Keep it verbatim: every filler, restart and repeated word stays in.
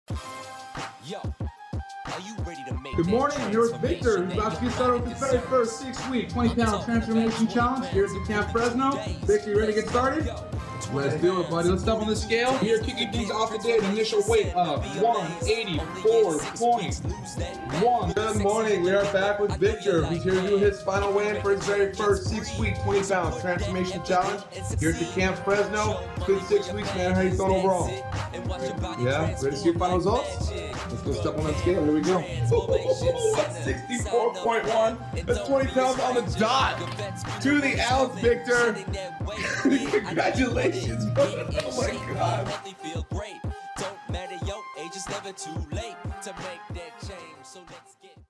Yo, are you ready to make Good morning, here's Victor. He's about to get started with his very first six-week twenty pound transformation challenge here at the Camp Fresno. Victor, you ready to get started? Let's do it, buddy. Let's step on the scale. Here, kicking things off today, an initial weight of one eighty-four point one. Good morning. We are back with Victor. He's here to do his final weigh-in for his very first six-week twenty pound transformation challenge here at the Camp Fresno. Good six weeks, man. How you feeling overall? Yeah? Ready to see your final results? Let's go step on that scale. Here we go. sixty-four point one. That's twenty pounds on the dot. To the ounce, Victor. Congratulations, brother. Oh my God. Don't matter, yo, age is never too late to make that change. So let's get